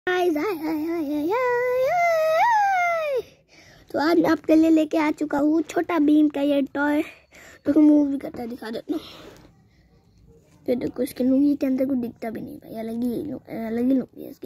तो आज मैं आपके लिए लेके आ चुका हूँ छोटा भीम का ये टॉय। तो मूव भी करता दिखा देता हूँ। ये देखो, इसके लुंगी के अंदर कुछ दिखता भी नहीं भाई, अलग ही लुंगी है इसकी।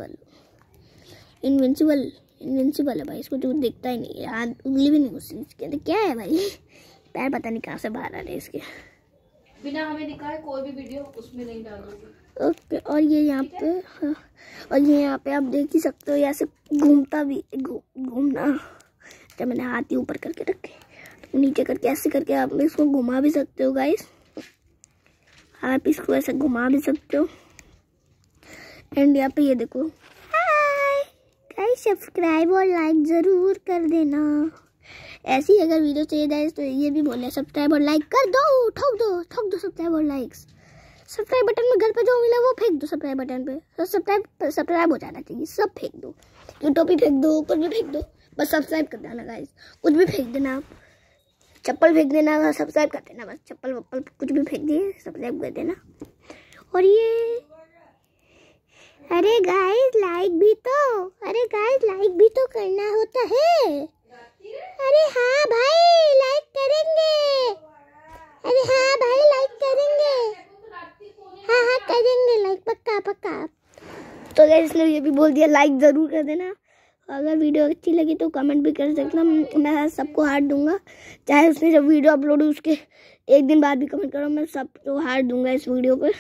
इनविंसिबल है भाई, इसको जो दिखता ही नहीं है, हाथ उंगली भी नहीं घुसी इसके अंदर। क्या है भाई, पैर पता नहीं कहाँ से बाहर आ रहे इसके। बिना हमें दिखाए कोई भी वीडियो उसमें नहीं डालोगे। ओके, और ये यहाँ पे हाँ, और ये यहाँ पे आप देख ही सकते हो, ऐसे घूमता भी घूमना। जब मैंने हाथ ही ऊपर करके रखे तो नीचे करके ऐसे करके आप इसको घुमा भी सकते हो गाइस। आप इसको ऐसे घुमा भी सकते हो। एंड यहाँ पे ये देखो, हाय गाइस, सब्सक्राइब और लाइक ज़रूर कर देना। ऐसी अगर वीडियो चाहिए गाइस तो ये भी बोले सब्सक्राइब और लाइक कर दो, ठोक दो सब्सक्राइब और लाइक्स। सब्सक्राइब बटन में घर पे जो मिला वो फेंक दो सब्सक्राइब बटन पे। तो सब्सक्राइब हो जाना चाहिए, सब फेंक दो। ये टोपी फेंक दो, कुछ भी फेंक दो, बस सब्सक्राइब कर देना गाइस। कुछ भी फेंक देना, आप चप्पल फेंक देना, सब्सक्राइब कर देना, बस चप्पल वप्पल कुछ भी फेंक दिए, सब्सक्राइब कर देना। और ये अरे गाइस लाइक भी तो करना होता है। अरे हाँ भाई लाइक करेंगे, अरे हाँ भाई लाइक करेंगे, हाँ करेंगे लाइक, पक्का। तो गाइस इसने ये भी बोल दिया लाइक ज़रूर कर देना। अगर वीडियो अच्छी लगी तो कमेंट भी कर सकना, मैं सबको हार्ट दूंगा। चाहे उसने जब वीडियो अपलोड हो उसके एक दिन बाद भी कमेंट करो, मैं सबको हार्ट दूंगा इस वीडियो पर,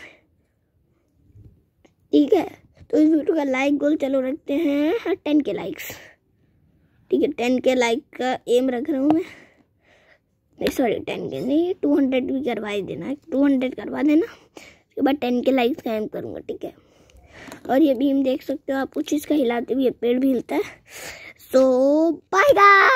ठीक है। तो इस वीडियो का लाइक गोल चलो रखते हैं 10 के लाइक्स, ठीक है। 10 के लाइक का एम रख रहा हूँ मैं, नहीं सॉरी 10 के नहीं, 200 भी करवा ही देना, 200 करवा देना। उसके बाद 10 के लाइक्स का एम करूँगा, ठीक है। और ये भीम देख सकते हो आप, कुछ चीज़ का हिलाते हुए पेड़ भी हिलता है। So bye guys.